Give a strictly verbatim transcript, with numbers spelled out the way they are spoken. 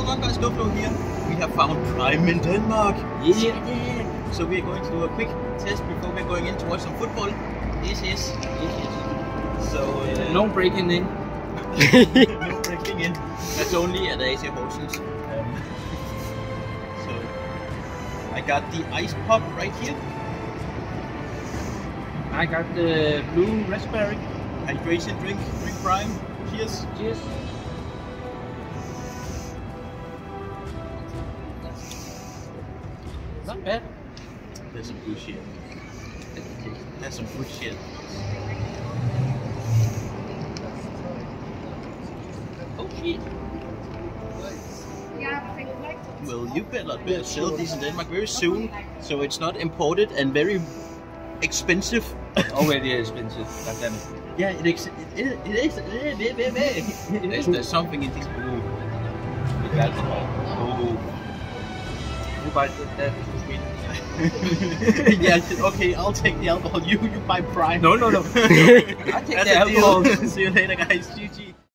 going on, guys? Guffolo here. We have found Prime in Denmark. Yeah. yeah. So we are going to do a quick test before we're going in to watch some football. This is, this is. So uh, no breaking in. no breaking in. That's only at A C Horsens. Um, so I got the ice pop right here. I got the blue raspberry hydration drink. Drink Prime. Cheers. Cheers. Not bad. That's some good shit. That's some good shit. Oh shit. Well, you better, better sell these in Denmark very soon, so it's not imported and very expensive. Already expensive. God damn it. Yeah, it, ex it, it, it is. It, it, it, it. There's, there's something in this. Ooh. With alcohol. Oh. You buy that too sweet. Yeah, okay, I'll take the alcohol. You you buy Prime. No, no, no. I take the alcohol. See you later, guys. G G.